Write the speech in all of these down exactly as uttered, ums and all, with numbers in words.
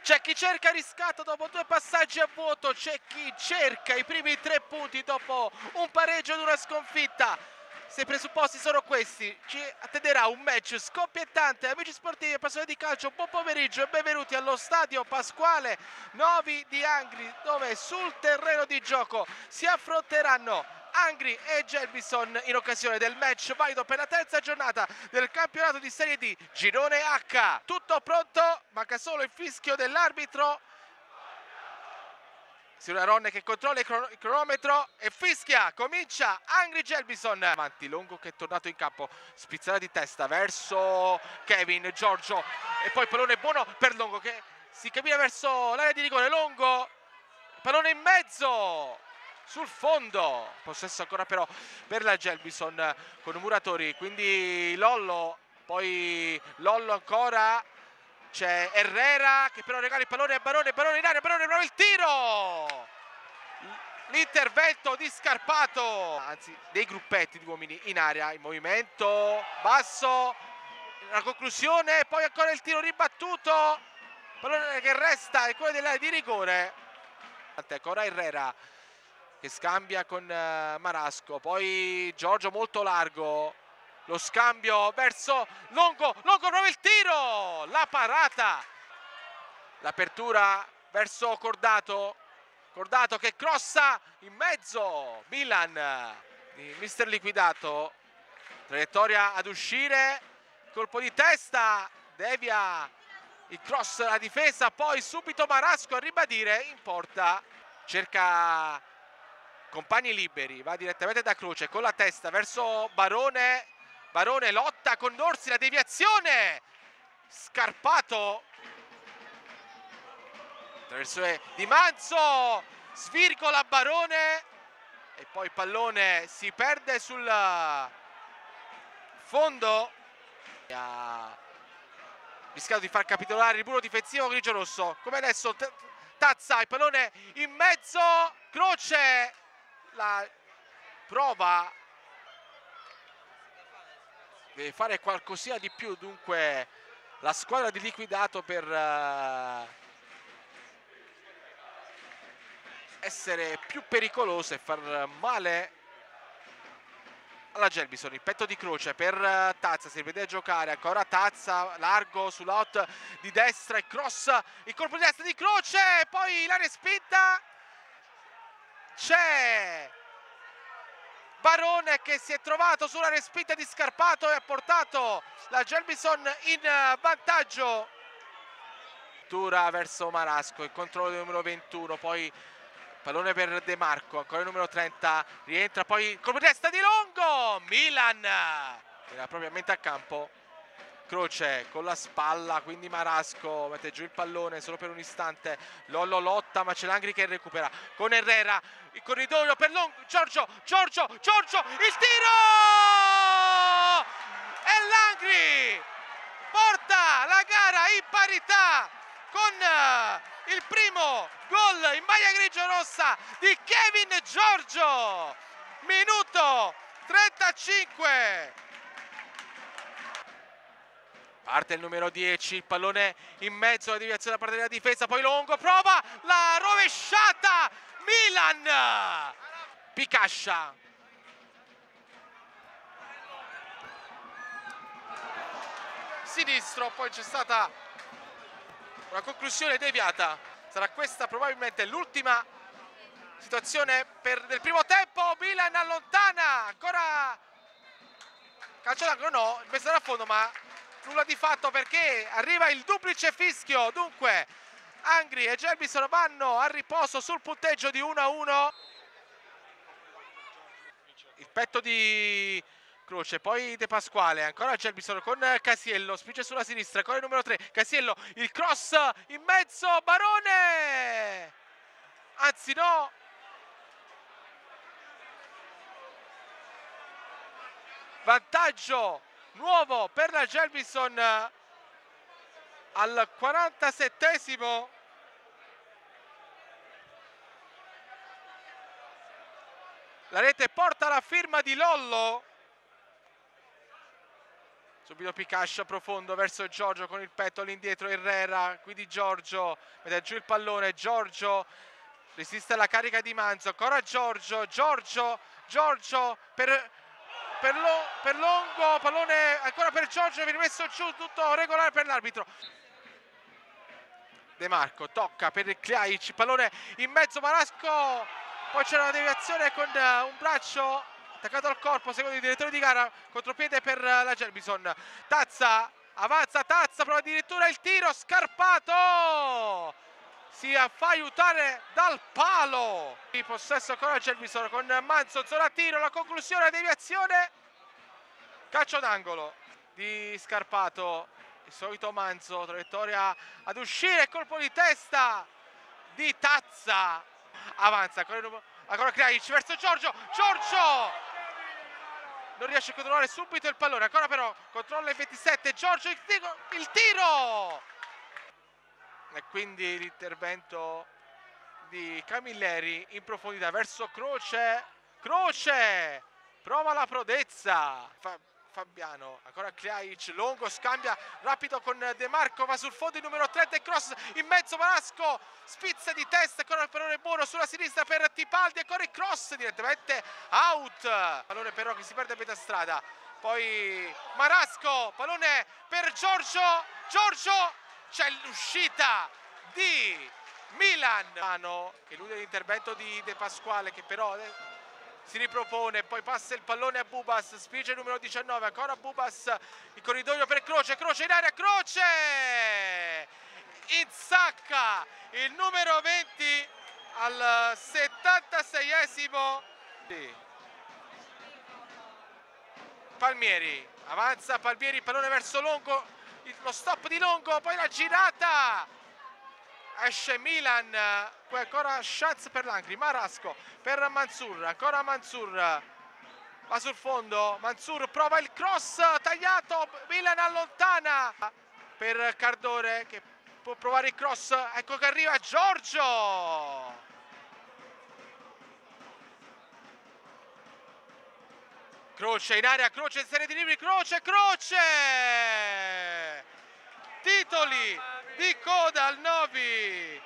C'è chi cerca riscatto dopo due passaggi a vuoto, c'è chi cerca i primi tre punti dopo un pareggio ed una sconfitta. Se i presupposti sono questi, ci attenderà un match scoppiettante. Amici sportivi e appassionati di calcio, buon pomeriggio e benvenuti allo stadio Pasquale Novi di Angri, dove sul terreno di gioco si affronteranno Angri e Gelbison in occasione del match valido per la terza giornata del campionato di Serie D Girone H. Tutto pronto, manca solo il fischio dell'arbitro. Silvia Ronne che controlla il, cron il cronometro e fischia, comincia Angri Gelbison. Avanti Longo che è tornato in campo, spizzata di testa verso Kevin, Giorgio e poi pallone buono per Longo che si cammina verso l'area di rigore. Longo, pallone in mezzo sul fondo, possesso ancora però per la Gelbison con i muratori, quindi Lollo, poi Lollo ancora, c'è Herrera che però regala il pallone a Barone, Barone in aria, Barone prova il tiro, l'intervento di Scarpato, anzi dei gruppetti di uomini in aria, in movimento basso, la conclusione, poi ancora il tiro ribattuto, pallone che resta e quello dell'area di rigore, ancora Herrera che scambia con uh, Marasco, poi Giorgio molto largo, lo scambio verso Longo, Longo prova il tiro, la parata, l'apertura verso Cordato, Cordato che crossa in mezzo, Milan di mister Liquidato, traiettoria ad uscire, colpo di testa, devia il cross alla difesa, poi subito Marasco a ribadire in porta, cerca compagni liberi, va direttamente da Croce con la testa verso Barone, Barone lotta con Orsi, la deviazione, Scarpato attraverso Di Manzo, svirgola Barone e poi il pallone si perde sul fondo, ha rischiato di far capitolare il muro difensivo grigio-rosso, come adesso Tazza, il pallone in mezzo, Croce la prova, deve fare qualcosina di più dunque la squadra di Liquidato per uh, essere più pericolosa e far male alla Gelbison. Il petto di Croce per uh, Tazza, si rivede a giocare, ancora Tazza largo sull'out di destra, il cross, il colpo di destra di Croce, poi la respinta, c'è Barone che si è trovato sulla respinta di Scarpato e ha portato la Gelbison in vantaggio. Tura verso Marasco, il controllo del numero ventuno, poi pallone per De Marco, ancora il numero trenta, rientra poi il colpo di testa di Longo, Milan era propriamente a campo. Croce con la spalla, quindi Marasco mette giù il pallone solo per un istante, Lollo lotta ma c'è l'Angri che recupera con Herrera, il corridoio per Longo, Giorgio, Giorgio, Giorgio, il tiro! E l'Angri porta la gara in parità con il primo gol in maglia grigio-rossa di Kevin Giorgio, minuto trentacinque. Parte il numero dieci, il pallone in mezzo alla deviazione da parte della difesa, poi Longo prova la rovesciata, Milan, Picascia. Sinistro, poi c'è stata una conclusione deviata, sarà questa probabilmente l'ultima situazione per, del primo tempo, Milan allontana, ancora calcio d'angolo, no, il messaggio a fondo ma nulla di fatto perché arriva il duplice fischio, dunque Angri e Gelbison vanno a riposo sul punteggio di uno a uno. Il petto di Croce, poi De Pasquale, ancora Gelbison con Casiello, spinge sulla sinistra, ancora il numero tre, Casiello, il cross in mezzo, Barone, anzi no, vantaggio nuovo per la Gelbison al quarantasettesimo. La rete porta la firma di Lollo. Subito Picascia profondo verso Giorgio con il petto all'indietro, Herrera, qui di Giorgio, mette giù il pallone, Giorgio resiste alla carica di Manzo, ancora Giorgio, Giorgio, Giorgio per, per, lo, per Longo, pallone ancora per Giorgio, viene messo giù, tutto regolare per l'arbitro. De Marco tocca per Kljajic, pallone in mezzo, Marasco, poi c'è una deviazione con un braccio attaccato al corpo, secondo il direttore di gara, contropiede per la Gerbison. Tazza, avanza Tazza, prova addirittura il tiro, Scarpato! Si fa aiutare dal palo. Il possesso ancora Gerbison con Manzo, zona tiro, la conclusione, la deviazione. Calcio d'angolo di Scarpato, il solito Manzo, traiettoria ad uscire, colpo di testa di Tazza. Avanza ancora, ancora Kljajic verso Giorgio, Giorgio! Non riesce a controllare subito il pallone, ancora però controlla il ventisette, Giorgio il tiro, il tiro! E quindi l'intervento di Camilleri in profondità verso Croce, Croce prova la prodezza, Fa, Fabiano, ancora Kljajic, Longo scambia rapido con De Marco, va sul fondo il numero trenta e cross in mezzo, Marasco spizza di testa, ancora il pallone buono sulla sinistra per Tipaldi, ancora il cross direttamente out, pallone però che si perde a metà strada, poi Marasco, pallone per Giorgio, Giorgio, c'è l'uscita di Milan, che elude l'intervento di De Pasquale che però si ripropone, poi passa il pallone a Bubas, spinge il numero diciannove, ancora Bubas, il corridoio per Croce, Croce in area, Croce! Insacca il numero venti al settantaseiesimo. Palmieri, avanza Palmieri, pallone verso Longo, lo stop di Longo, poi la girata! Esce Milan, poi ancora chance per l'Angri, Marasco per Mansour, ancora Mansour, va sul fondo, Mansour prova il cross, tagliato, Milan allontana per Cardore che può provare il cross, ecco che arriva Giorgio! Croce in area, Croce in serie di libri, Croce, Croce! Titoli di coda al Novi,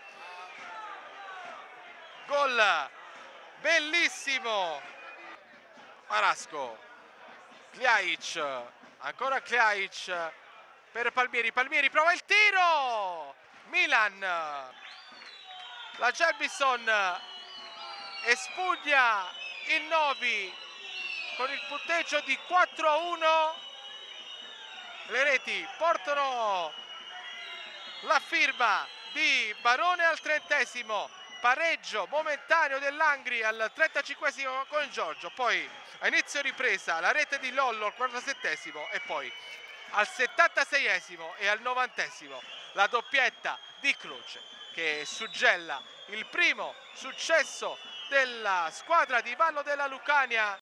gol bellissimo, Marasco, Kljajic, ancora Kljajic per Palmieri, Palmieri prova il tiro, Milan, la Gerbison espugna il Novi con il punteggio di quattro a uno, le reti portano la firma di Barone al trentesimo, pareggio momentaneo dell'Angri al trentacinquesimo con Giorgio, poi a inizio ripresa la rete di Lollo al quarantasettesimo e poi al settantaseiesimo e al novantesimo la doppietta di Croce che suggella il primo successo della squadra di Vallo della Lucania